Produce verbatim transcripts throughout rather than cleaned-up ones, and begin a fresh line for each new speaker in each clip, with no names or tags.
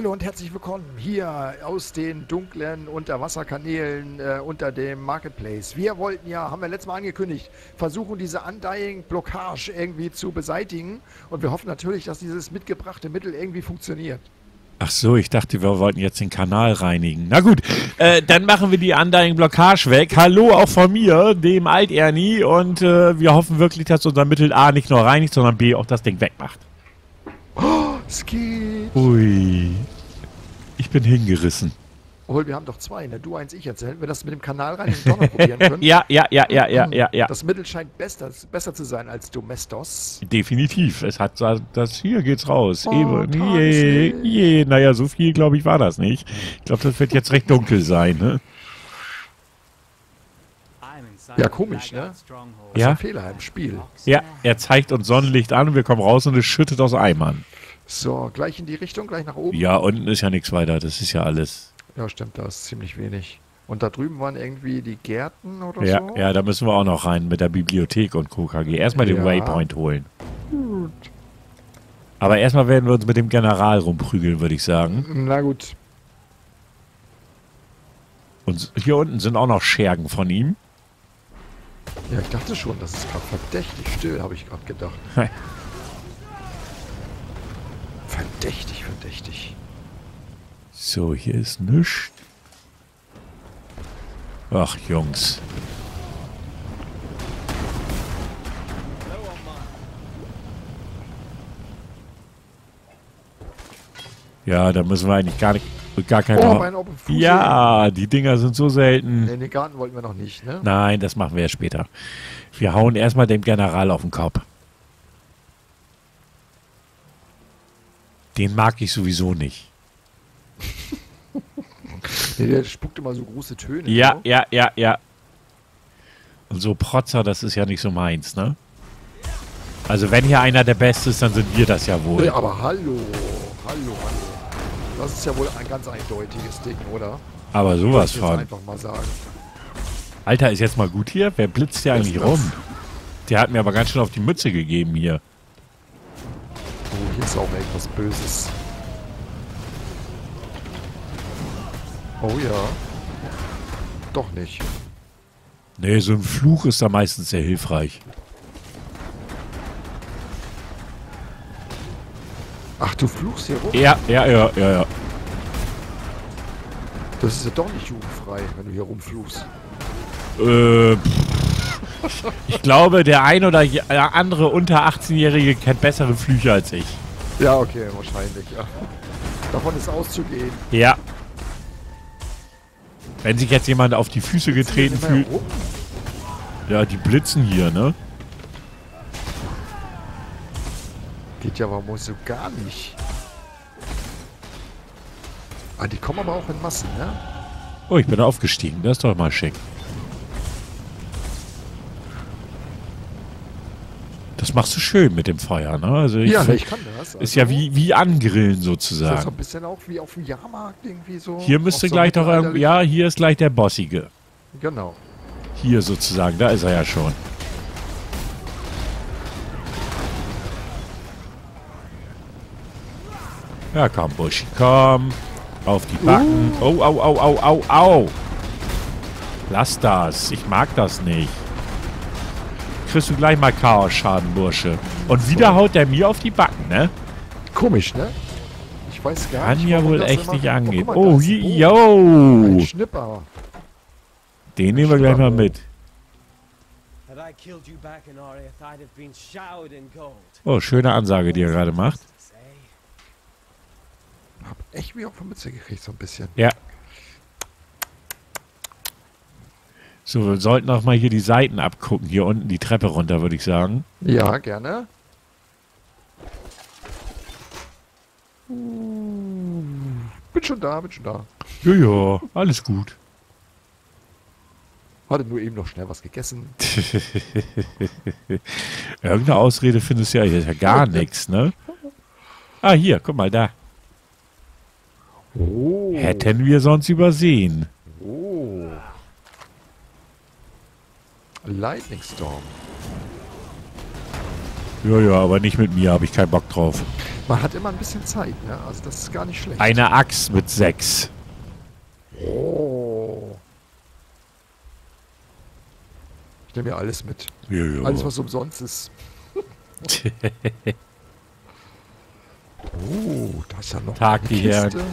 Hallo und herzlich willkommen hier aus den dunklen Unterwasserkanälen äh, unter dem Marketplace. Wir wollten ja, haben wir letztes Mal angekündigt, versuchen diese Undying-Blockage irgendwie zu beseitigen und wir hoffen natürlich, dass dieses mitgebrachte Mittel irgendwie funktioniert.
Ach so, ich dachte, wir wollten jetzt den Kanal reinigen. Na gut, äh, dann machen wir die Undying-Blockage weg. Hallo auch von mir, dem Alt-Ernie, und äh, wir hoffen wirklich, dass unser Mittel A nicht nur reinigt, sondern B auch das Ding wegmacht.
Oh, es geht.
Ui, ich bin hingerissen.
Obwohl, wir haben doch zwei, ne? Du eins, ich jetzt. Hätten wir das mit dem Kanal reinigen doch noch probieren können?
Ja, ja, ja, ja, ja, ja, ja.
Das Mittel scheint besser, besser zu sein als Domestos.
Definitiv. Es hat das hier geht's raus.
Oh,
Eben, je, je. Naja, so viel, glaube ich, war das nicht. Ich glaube, das wird jetzt recht dunkel sein, ne?
Ja, komisch, ne? Das ist
Ja?
ein Fehler im Spiel.
Ja, er zeigt uns Sonnenlicht an und wir kommen raus und es schüttet aus Eimern.
So, gleich in die Richtung, gleich nach oben.
Ja, unten ist ja nichts weiter. Das ist ja alles.
Ja, stimmt, da ist ziemlich wenig. Und da drüben waren irgendwie die Gärten oder
Ja,
so?
ja, da müssen wir auch noch rein mit der Bibliothek und K K G. Erstmal den
Ja.
Waypoint holen.
Gut.
Aber erstmal werden wir uns mit dem General rumprügeln, würde ich sagen.
Na gut.
Und hier unten sind auch noch Schergen von ihm.
Ja, ich dachte schon, das ist gerade verdächtig still, habe ich gerade gedacht.
Hey.
Verdächtig, verdächtig.
So, hier ist nichts. Ach, Jungs. Ja, da müssen wir eigentlich gar nicht, gar keine...
Oh, mein Open Fuß.
Ja, die Dinger sind so selten.
Nee, den Garten wollten wir noch nicht, ne?
Nein, das machen wir ja später. Wir hauen erstmal dem General auf den Kopf. Den mag ich sowieso nicht.
Nee, der spuckt immer so große Töne.
Ja,
so.
ja, ja, ja. Und so Protzer, das ist ja nicht so meins, ne? Also wenn hier einer der Beste ist, dann sind wir das ja wohl.
Ja, aber hallo, hallo, hallo. Das ist ja wohl ein ganz eindeutiges Ding, oder?
Aber sowas
Ich
von.
einfach mal sagen.
Alter, ist jetzt mal gut hier? Wer blitzt hier
Was
eigentlich
ist das?
rum? Der hat mir aber ganz schön auf die Mütze gegeben hier.
Oh, hier ist auch etwas Böses. Oh ja. Doch nicht.
Nee, so ein Fluch ist da meistens sehr hilfreich.
Ach, du fluchst hier rum?
Ja, ja, ja, ja, ja.
Das ist ja doch nicht jugendfrei, wenn du hier rumfluchst.
Äh, pff. Ich glaube, der ein oder je- äh, andere unter achtzehnjährige kennt bessere Flüche als ich.
Ja, okay, wahrscheinlich, ja. Davon ist auszugehen.
Ja. Wenn sich jetzt jemand auf die Füße getreten
Immer
fühlt.
rum.
Ja, die blitzen hier, ne?
Geht ja aber wohl so gar nicht. Ah, die kommen aber auch in Massen, ne?
Oh, ich bin aufgestiegen. Das ist doch mal schick. Das machst du schön mit dem Feuer, ne? Also ich
Ja,
find,
ich kann das.
ist ja wie, wie angrillen
Ist das so
sozusagen.
ein bisschen auch wie auf dem Jahrmarkt irgendwie so?
Hier müsste
Auch so
gleich doch irgendwo...
mittelalterlich?
Ja, hier ist gleich der Bossige.
Genau.
Hier sozusagen, da ist er ja schon. Ja, komm, Buschi, komm. Auf die Backen. Oh, au, au, au, au, au. Lass das. Ich mag das nicht. Kriegst du gleich mal Chaos-Schaden, Bursche. Und wieder haut der mir auf die Backen, ne?
Komisch, ne? Ich weiß gar
Kann
nicht,
ja
warum
wohl
das
echt
immer-
nicht angehen.
guck mal, da
Oh,
ist ein
hi-
Bogen. Ein
yo.
Schnipper.
Den nehmen wir gleich mal mit.
Had I killed you back in Ariath, I'd have been showered in gold.
Oh, schöne Ansage, die er gerade macht.
Say,
Hab echt wie auf die Mütze gekriegt, so ein bisschen.
Ja. So, wir sollten auch mal hier die Seiten abgucken. Hier unten die Treppe runter, würde ich sagen.
Ja, gerne. Bin schon da, bin schon da.
Ja, ja, alles gut.
Hatte nur eben noch schnell was gegessen.
Irgendeine Ausrede findest du ja, hier ist ja gar nichts, ne? Ah, hier, guck mal da.
Oh.
Hätten wir sonst übersehen.
Oh. Lightning Storm.
Ja, ja, aber nicht mit mir, habe ich keinen Bock drauf.
Man hat immer ein bisschen Zeit, ne? Also das ist gar nicht schlecht.
Eine Axt mit sechs.
Oh. Ich nehme ja alles mit.
Ja, ja.
Alles, was umsonst ist. Oh, da ist ja noch
Tag,
eine
die Herren.
Kiste.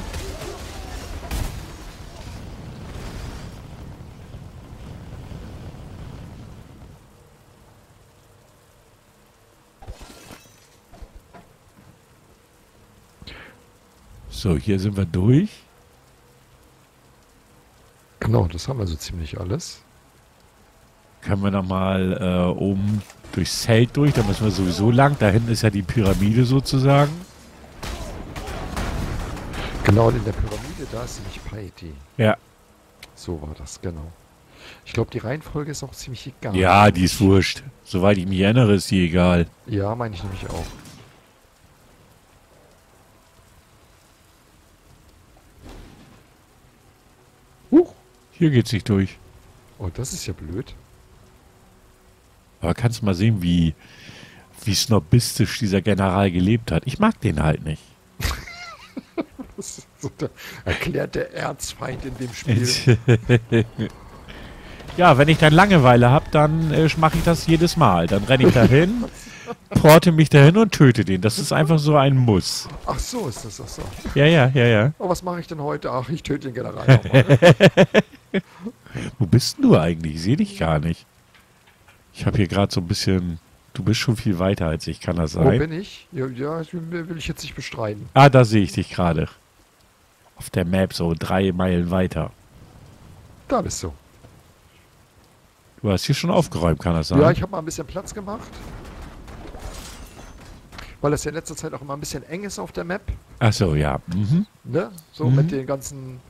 So, hier sind wir durch.
Genau, das haben wir so ziemlich alles.
Können wir nochmal äh, oben durchs Zelt durch. Da müssen wir sowieso lang. Da hinten ist ja die Pyramide sozusagen.
Genau, und in der Pyramide, da ist nämlich Piety.
Ja.
So war das, genau. Ich glaube, die Reihenfolge ist auch ziemlich egal.
Ja, die ist wurscht. Soweit ich mich erinnere, ist die egal.
Ja, meine ich nämlich auch. Huch.
Hier geht's nicht durch.
Oh, das ist ja blöd.
Aber kannst du mal sehen, wie, wie snobistisch dieser General gelebt hat. Ich mag den halt nicht.
Das ist so der erklärte Erzfeind in dem Spiel.
Ja, wenn ich dann Langeweile habe, dann äh, mache ich das jedes Mal. Dann renne ich dahin, porte mich dahin und töte den. Das ist einfach so ein Muss.
Ach so, ist das auch so.
Ja, ja, ja, ja.
Oh, was mache ich denn heute? Ach, ich töte den General nochmal.
Wo bist denn du eigentlich? Ich sehe dich gar nicht. Ich habe hier gerade so ein bisschen... Du bist schon viel weiter als ich, kann das
Wo
sein?
bin ich? Ja, ja, das will ich jetzt nicht bestreiten.
Ah, da sehe ich dich gerade. Auf der Map so drei Meilen weiter.
Da bist du.
Du hast hier schon aufgeräumt, kann das sein?
Ja, ich habe mal ein bisschen Platz gemacht. Weil es ja in letzter Zeit auch immer ein bisschen eng ist auf der Map.
Ach so, ja. Mhm.
Ne? So
Mhm.
mit den ganzen...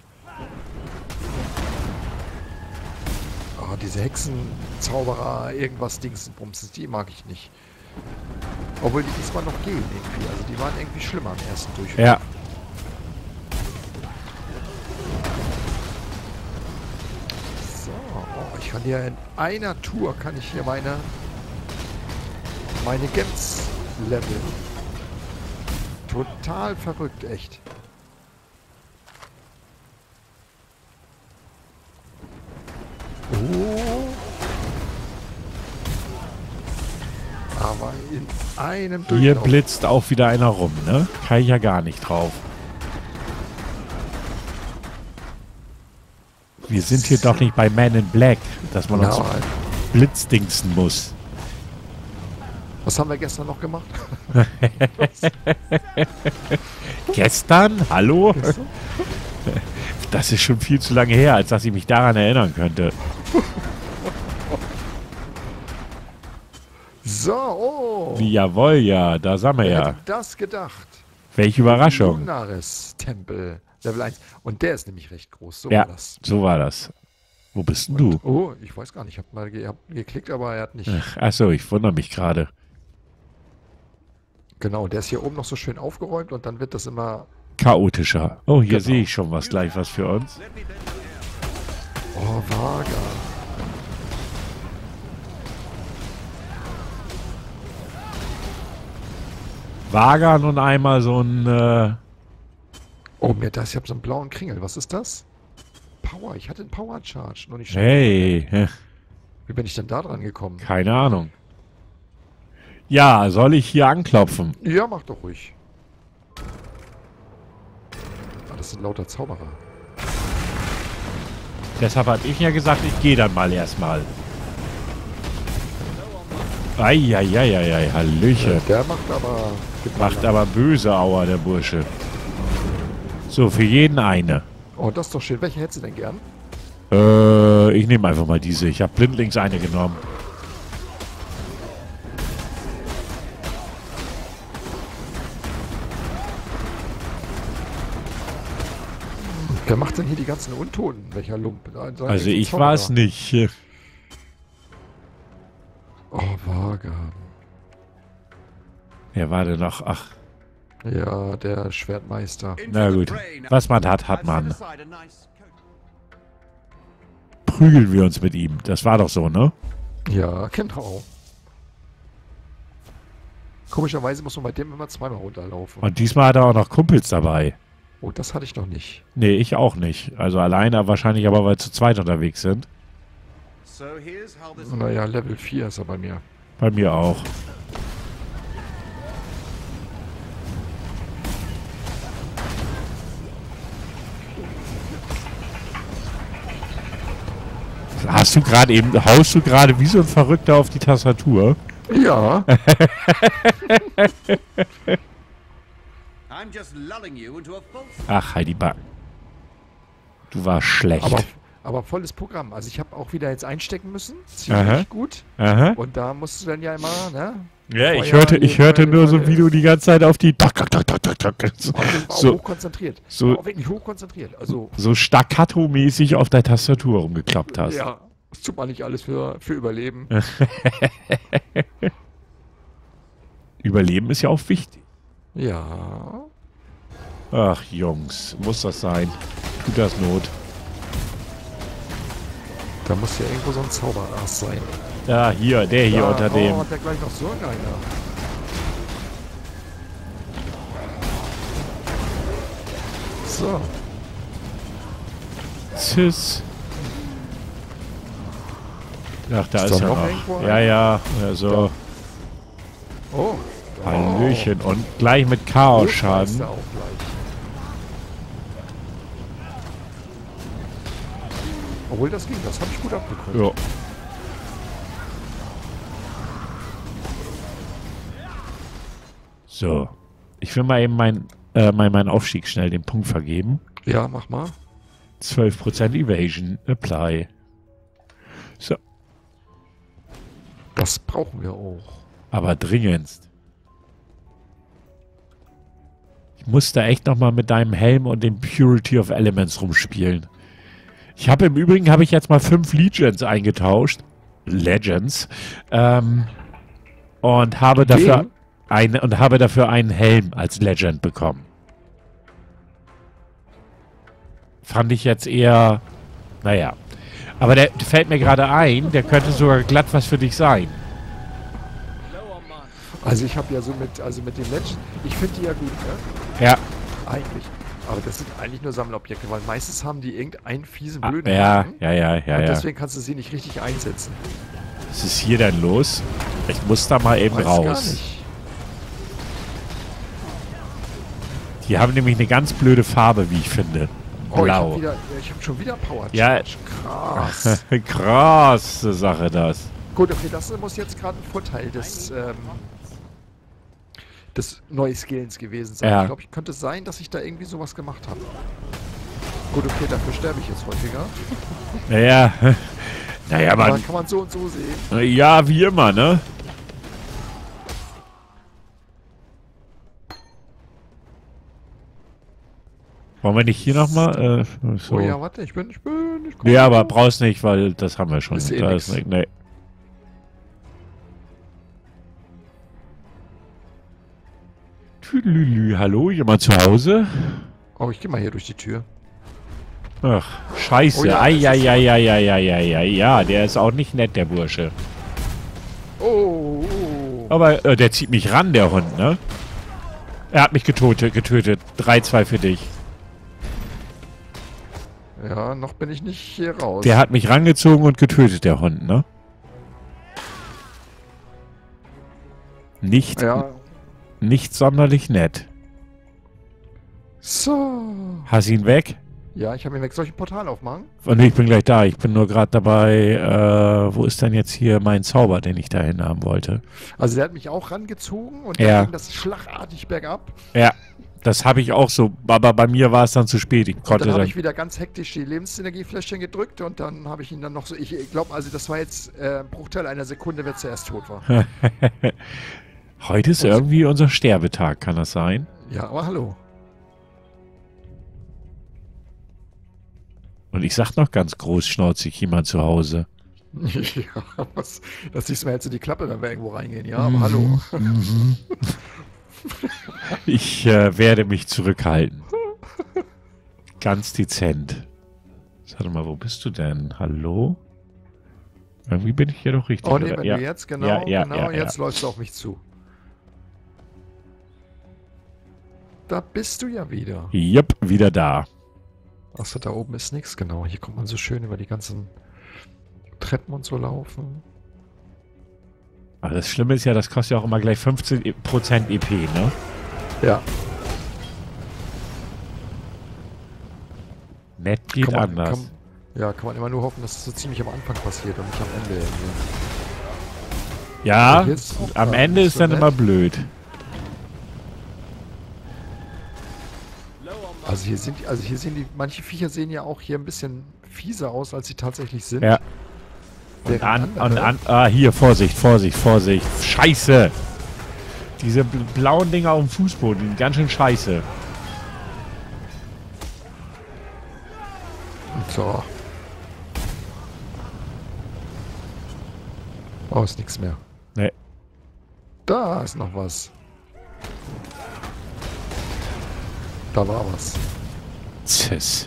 Oh, diese Hexenzauberer, irgendwas Dingsenbumses, die mag ich nicht. Obwohl die diesmal noch gehen irgendwie. Also die waren irgendwie schlimmer am ersten Durchgang.
Ja.
So, oh, ich kann hier in einer Tour kann ich hier meine meine Gems leveln. Total verrückt, echt. Oh. Aber in einem
Hier
Durchlauf.
blitzt auch wieder einer rum, ne? Kann ich ja gar nicht drauf. Wir sind hier doch nicht bei Man in Black, dass man uns
Nein.
blitzdingsen muss.
Was haben wir gestern noch gemacht?
Gestern? Hallo? Das ist schon viel zu lange her, als dass ich mich daran erinnern könnte.
So, oh.
Jawohl, ja, da sind wir
Wer
ja.
hätte das gedacht?
Welche Überraschung.
Lunaris Tempel, Level eins. Und der ist nämlich recht groß. So
Ja,
war das.
so war das. Wo bist denn du?
Oh, ich weiß gar nicht. Ich habe mal ge hab geklickt, aber er hat nicht.
Ach, achso, ich wundere mich gerade.
Genau, der ist hier oben noch so schön aufgeräumt und dann wird das immer...
Chaotischer. Oh, hier
Genau.
sehe ich schon was gleich was für uns.
Oh, Vaga.
Wagan und einmal so ein... Äh,
Oh, mir das, ich habe so einen blauen Kringel. Was ist das? Power. Ich hatte einen Power Charge. Noch nicht.
hey, hä,
Wie bin ich denn da dran gekommen?
keine Ahnung. Ja, soll ich hier anklopfen?
Ja, mach doch ruhig. Ah, das sind lauter Zauberer.
Deshalb habe ich ja gesagt, ich gehe dann mal erstmal. Eieieiei, Hallöchen.
Der macht aber...
Macht aber böse Aua, der Bursche. So, für jeden eine.
Oh, das ist doch schön. Welche hättest du denn gern?
Äh, ich nehme einfach mal diese. Ich habe blindlings eine genommen.
Wer macht denn hier die ganzen Untoten? Welcher Lump? Ein- so ein
Also ich
Zauberer.
war es nicht.
Oh, Vaga.
Wer war denn noch? Ach,
Ja, der Schwertmeister.
na gut. Was man hat, hat man. Prügeln wir uns mit ihm. Das war doch so, ne?
Ja, genau. Komischerweise muss man bei dem immer zweimal runterlaufen.
Und diesmal hat er auch noch Kumpels dabei.
Oh, das hatte ich noch nicht.
Nee, ich auch nicht. Also alleine wahrscheinlich, aber weil wir zu zweit unterwegs sind.
So here's how this
Naja, Level vier ist er bei mir.
Bei mir auch. Hast du gerade eben, haust du gerade wie so ein Verrückter auf die Tastatur?
Ja.
I'm just lulling you into a false.
Ach, Heidi Backen. Du warst schlecht.
aber, aber volles Programm. Also ich habe auch wieder jetzt einstecken müssen. Ziemlich
Aha.
gut.
Aha.
Und da musst du dann ja immer, ne?
Ja, ich
Feuer,
hörte, ich
jeden
hörte
Fall,
nur so
jeden
wie
Fall.
du die ganze Zeit auf die tak, tak, tak, tak, tak, tak, so,
Aber ich war auch
so,
hochkonzentriert.
so-
War auch wirklich hochkonzentriert. Also,
so staccato-mäßig auf der Tastatur rumgeklappt hast.
ja, das tut man nicht alles für, für Überleben.
Überleben ist ja auch wichtig.
Ja.
Ach, Jungs, muss das sein? Tut das Not?
Da muss ja irgendwo so ein Zauberass sein.
Ja, hier, der hier
Ja,
unter dem.
Oh, und der gleich noch so ein einer. So.
Cis. Ach, da
Ist
ist
da
er
noch
noch.
irgendwo
Ja,
einer?
ja, also
Oh.
Hallöchen. Und gleich mit
Oh, ist
Chaos-Schaden.
er auch gleich. Obwohl das ging, das habe ich gut abgekreuzt.
Ja. So. Ich will mal eben mein, äh, mein, meinen Aufstieg schnell den Punkt vergeben.
Ja, mach mal.
zwölf Prozent Evasion. Apply. So.
Das brauchen wir auch.
Aber dringendst. Ich muss da echt nochmal mit deinem Helm und dem Purity of Elements rumspielen. Ich habe im Übrigen, habe ich jetzt mal fünf Legends eingetauscht. Legends. Ähm, und habe dafür
Wen?
eine, und habe dafür einen Helm als Legend bekommen. Fand ich jetzt eher, naja. Aber der fällt mir gerade ein, der könnte sogar glatt was für dich sein.
Low on mine.
Also ich habe ja so mit, also mit den Legends, ich finde die ja gut, ne?
Ja,
Eigentlich. Aber das sind eigentlich nur Sammelobjekte, weil meistens haben die irgendeinen fiesen,
ah,
blöden
ja,
Haken.
ja, ja, ja,
Und
ja.
deswegen kannst du sie nicht richtig einsetzen.
Was ist hier denn los? Ich muss da mal eben
Weiß gar
raus.
nicht.
Die haben nämlich eine ganz blöde Farbe, wie ich finde.
Oh, ich habe
Blau.
wieder, ich habe schon wieder Power
Ja.
Charge. Krass.
Krasse Sache, das.
Gut, okay, das muss jetzt gerade ein Vorteil des, ähm, des Neuskillens gewesen sein.
Ja.
Ich glaube, ich könnte sein, dass ich da irgendwie sowas gemacht habe. Gut, okay, dafür sterbe ich jetzt häufiger.
Naja. Naja,
Aber
man.
kann man so und so sehen.
Ja, wie immer, ne? Wollen wir nicht hier nochmal? Äh, so.
Oh ja, warte, ich bin, ich bin, ich
Nee, aber brauchst nicht, weil das haben wir schon.
Ist eh
Da
nix.
ist nicht, nee. Tüdelülü, hallo, jemand zu Hause?
Oh, ich gehe mal hier durch die Tür.
Ach, scheiße.
Oh ja,
Ai,
das
ai,
ist-
ai, ai, ai, ai, ai, ai, ja, der ist auch nicht nett, der Bursche.
Oh, oh.
Aber äh, der zieht mich ran, der Hund, ne? Er hat mich getötet, getötet. drei zwei für dich.
Ja, noch bin ich nicht hier raus.
Der hat mich rangezogen und getötet, der Hund, ne? Nicht,
Ja.
nicht sonderlich nett.
So.
Hast ihn weg?
Ja, ich habe mir weg. Soll ich ein Portal aufmachen?
Und ich bin gleich da. Ich bin nur gerade dabei. Äh, wo ist denn jetzt hier mein Zauber, den ich dahin haben wollte?
Also der hat mich auch rangezogen und
Ja.
dann ging das schlagartig bergab.
Ja, das habe ich auch so. Aber bei mir war es dann zu spät. Ich
Und
konnte
dann habe
dann.
ich wieder ganz hektisch die Lebensenergiefläschchen gedrückt und dann habe ich ihn dann noch so. Ich glaube, also das war jetzt äh, ein Bruchteil einer Sekunde, wer zuerst tot war.
Heute ist irgendwie unser Sterbetag, kann das sein?
Ja, aber hallo.
Und ich sag noch ganz großschnauzig jemand zu Hause.
Ja, was, das siehst du mir jetzt so die Klappe, wenn wir irgendwo reingehen. Ja, aber hallo.
Mhm. Ich äh, werde mich zurückhalten. Ganz dezent. Warte mal, wo bist du denn? Hallo? Irgendwie bin ich hier doch richtig.
Oh nee,
oder?
wenn
ja.
du jetzt, genau,
Ja, ja,
genau,
ja,
jetzt
ja.
läufst du auf mich zu. da bist du ja wieder.
Jupp, wieder da.
Achso, da oben ist nichts, genau. Hier kommt man so schön über die ganzen Treppen und so laufen.
Aber das Schlimme ist ja, das kostet ja auch immer gleich fünfzehn Prozent E P, ne?
Ja.
Nett geht
Kann man,
anders.
kann, ja, kann man immer nur hoffen, dass es so ziemlich am Anfang passiert und nicht am Ende irgendwie.
Ja,
Hier ist auch
am
da
Ende
nicht
ist
so
dann
nett.
immer blöd.
Also hier sind die, also hier sehen die, manche Viecher sehen ja auch hier ein bisschen fieser aus, als sie tatsächlich sind.
Ja. Und
Während
an,
andere-
und an, ah, hier, Vorsicht, Vorsicht, Vorsicht. Scheiße! Diese bl blauen Dinger auf dem Fußboden, die sind ganz schön scheiße.
So. Oh, ist nichts mehr.
Nee.
Da ist noch was. Da war was.
Tschüss.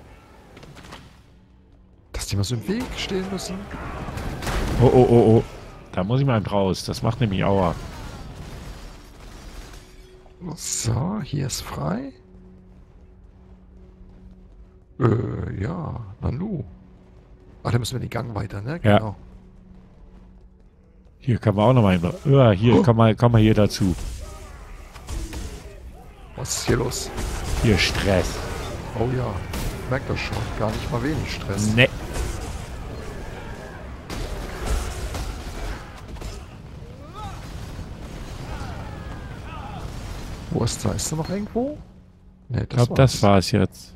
Dass die mal so im Weg stehen müssen.
Oh, oh, oh, oh. Da muss ich mal raus. Das macht nämlich Aua.
So, hier ist frei. Äh, ja, Nanu. Ach, da müssen wir den Gang weiter, ne?
Ja.
Genau.
Hier kann man auch noch mal hin. Ja, hier, komm mal, komm mal hier dazu.
Was ist hier los?
Hier, Stress.
Oh ja, merkt das schon. Gar nicht mal wenig Stress.
Ne.
Wo ist da? Ist da noch irgendwo? Ne,
Ich
das
glaube,
war's.
das war's jetzt.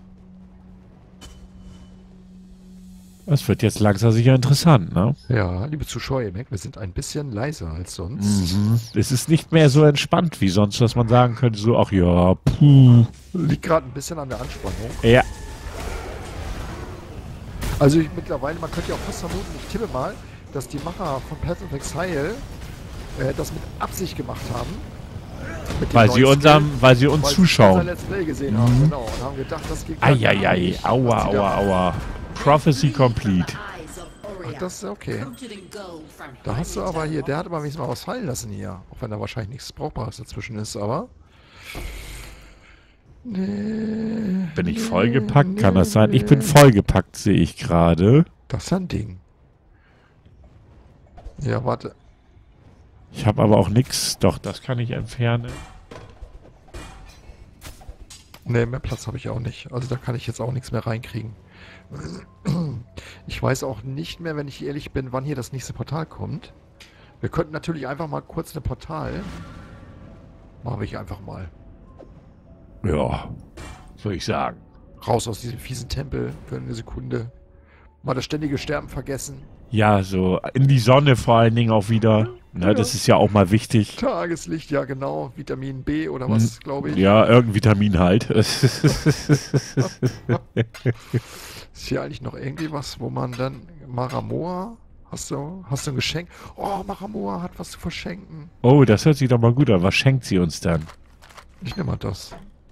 Das wird jetzt langsam sicher interessant, ne?
Ja, liebe Zuschauer, ihr merkt, wir sind ein bisschen leiser als sonst.
Mhm. Es ist nicht mehr so entspannt wie sonst, dass man sagen könnte, so, ach ja, puh.
Liegt gerade ein bisschen an der Anspannung.
Ja,
Also ich, mittlerweile, man könnte ja auch fast vermuten, ich tippe mal, dass die Macher von Path of Exile äh, das mit Absicht gemacht haben. Mit dem
weil sie,
neuen
unserem,
Skill,
weil sie uns
weil sie
zuschauen.
unser Let's Play gesehen haben, genau. Und haben gedacht, das geht gar
Eieiei,
nicht,
aua,
was die da
aua,
machen.
aua. Prophecy complete.
Ach, das ist okay. Da hast du aber hier, der hat aber wenigstens mal was fallen lassen hier. Auch wenn da wahrscheinlich nichts Brauchbares dazwischen ist, aber... Nee,
Bin ich
nee,
vollgepackt? Kann
nee,
das sein? Ich
nee.
bin vollgepackt, sehe ich gerade.
Das ist ein Ding. Ja, warte.
Ich habe aber auch nichts. Doch, das kann ich entfernen.
Nee, mehr Platz habe ich auch nicht. Also da kann ich jetzt auch nichts mehr reinkriegen. Ich weiß auch nicht mehr, wenn ich ehrlich bin, wann hier das nächste Portal kommt. Wir könnten natürlich einfach mal kurz eine Portal. Mache ich einfach mal.
Ja, soll ich sagen.
Raus aus diesem fiesen Tempel für eine Sekunde. Mal das ständige Sterben vergessen.
Ja, so in die Sonne vor allen Dingen auch wieder. Ne,
Ja.
das ist ja auch mal wichtig.
Tageslicht, ja genau. Vitamin B oder was,
Hm.
glaube ich.
Ja, irgendein Vitamin halt.
Ist hier eigentlich noch irgendwie was, wo man dann... Maramoa? Hast du, hast du ein Geschenk? Oh, Maramoa hat was zu verschenken.
Oh, das hört sich doch mal gut an. Was schenkt sie uns dann?
Ich nehme mal das.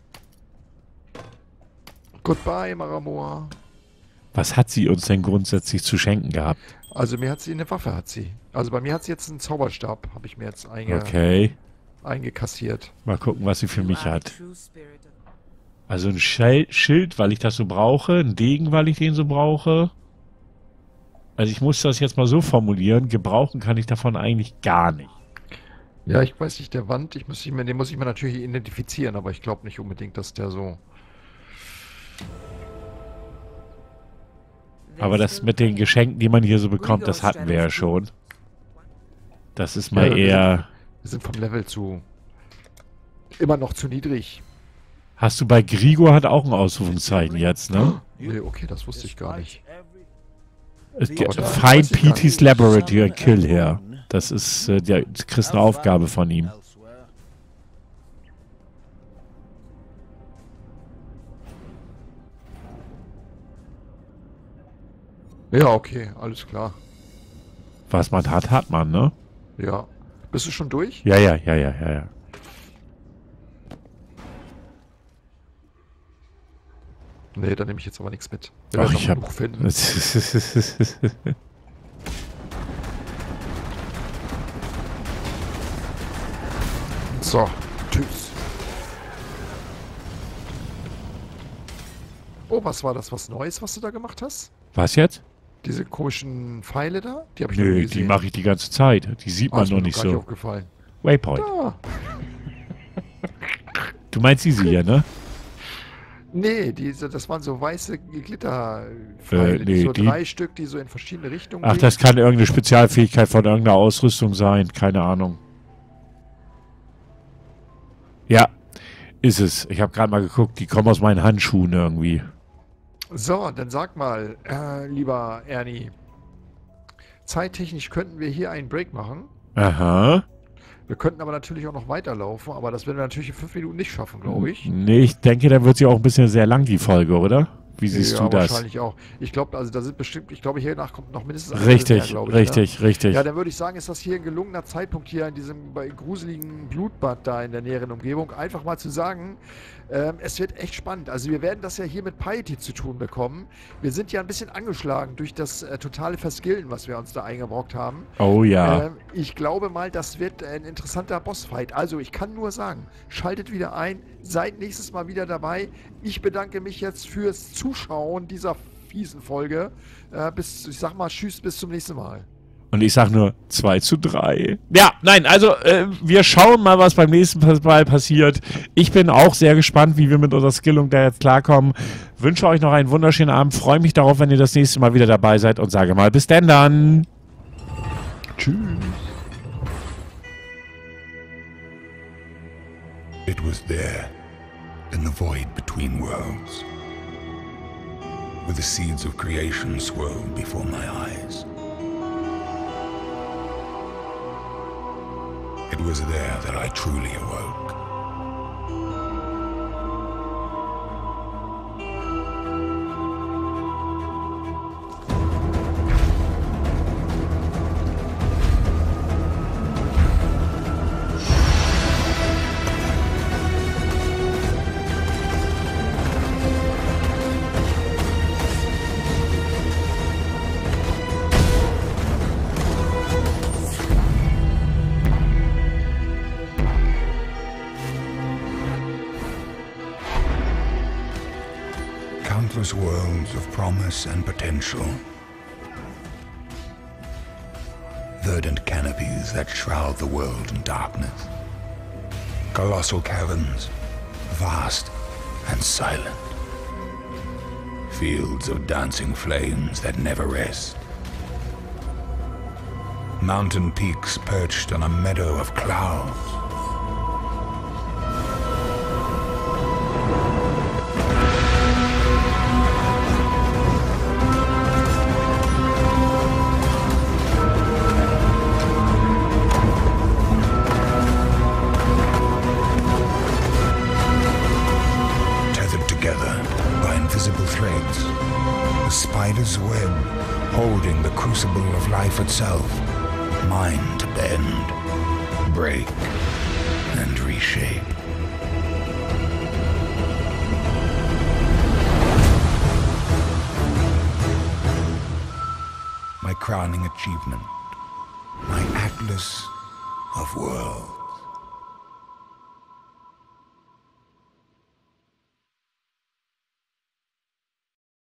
Goodbye, Maramoa.
Was hat sie uns denn grundsätzlich zu schenken gehabt?
Also mir hat sie eine Waffe, hat sie. Also bei mir hat sie jetzt einen Zauberstab, habe ich mir jetzt einge
Okay.
eingekassiert.
Mal gucken, was sie für mich hat. Also ein Schel- Schild, weil ich das so brauche. Ein Degen, weil ich den so brauche. Also ich muss das jetzt mal so formulieren. Gebrauchen kann ich davon eigentlich gar nicht.
Ja, ich weiß nicht, der Wand, ich muss, ich mir, den muss ich mir natürlich identifizieren, aber ich glaube nicht unbedingt, dass der so...
Aber das mit den Geschenken, die man hier so bekommt, das hatten wir ja schon. Das ist mal
Ja, wir
eher...
Wir sind vom Level zu... immer noch zu niedrig.
Hast du bei Grigor hat auch ein Ausrufungszeichen jetzt, ne?
Nee, okay, das wusste ich gar nicht.
Es
Aber
gibt
da
Find
weiß ich gar
P T's
nicht.
Laboratory Kill her. Das ist, äh, der, du kriegst eine Aufgabe von ihm.
Ja, okay, alles klar.
Was man hat, hat man, ne?
Ja. Bist du schon durch?
Ja, ja, ja, ja, ja, ja.
Nee, da nehme ich jetzt aber nichts mit. Wir
Ach,
werden
ich
noch
hab...
genug finden. So, tschüss. Oh, was war das? Was Neues, was du da gemacht hast?
Was jetzt?
Diese komischen Pfeile da? Die habe ich noch nie
Nö,
gesehen.
die mache ich die ganze Zeit. Die sieht
Ah,
man
ist
noch
mir
nicht
gar nicht
so.
aufgefallen.
Waypoint.
Ah,
Du meinst diese hier, ne?
nee, diese, das waren so weiße Glitterpfeile.
Äh, nee,
so
die-
drei Stück, die so in verschiedene Richtungen
Ach,
gingen.
das kann irgendeine Spezialfähigkeit von irgendeiner Ausrüstung sein. Keine Ahnung. Ja, ist es. Ich habe gerade mal geguckt, die kommen aus meinen Handschuhen irgendwie.
So, dann sag mal, äh, lieber Ernie. Zeittechnisch könnten wir hier einen Break machen.
Aha.
Wir könnten aber natürlich auch noch weiterlaufen, aber das werden wir natürlich in fünf Minuten nicht schaffen, glaube ich.
Nee, ich denke, da wird sie auch ein bisschen sehr lang, die Folge, oder? Wie siehst
ja,
du das?
wahrscheinlich auch. Ich glaube, also da sind bestimmt, ich glaube, hiernach kommt noch mindestens ein
Richtig,
mehr, glaube ich,
richtig,
ne?
richtig.
Ja, dann würde ich sagen, ist das hier ein gelungener Zeitpunkt hier in diesem bei gruseligen Blutbad da in der näheren Umgebung, einfach mal zu sagen, ähm, es wird echt spannend. Also wir werden das ja hier mit Piety zu tun bekommen. Wir sind ja ein bisschen angeschlagen durch das äh, totale Verskillen, was wir uns da eingebrockt haben.
Oh ja.
Ähm, ich glaube mal, das wird ein interessanter Bossfight. Also ich kann nur sagen, schaltet wieder ein, seid nächstes Mal wieder dabei. Ich bedanke mich jetzt fürs Zuschauen dieser fiesen Folge. Äh, bis, ich sag mal, tschüss, bis zum nächsten Mal.
Und ich sag nur zwei zu drei. Ja, nein, also äh, wir schauen mal, was beim nächsten Mal passiert. Ich bin auch sehr gespannt, wie wir mit unserer Skillung da jetzt klarkommen. Wünsche euch noch einen wunderschönen Abend. Freue mich darauf, wenn ihr das nächste Mal wieder dabei seid und sage mal bis denn dann.
Tschüss.
It was there, in the void between worlds, where the seeds of creation swirled before my eyes. It was there that I truly awoke. Countless worlds of promise and potential. Verdant canopies that shroud the world in darkness. Colossal caverns, vast and silent. Fields of dancing flames that never rest. Mountain peaks perched on a meadow of clouds. Invisible threads, a spider's web holding the crucible of life itself, mine to bend, break, and reshape. My crowning achievement, my atlas of worlds.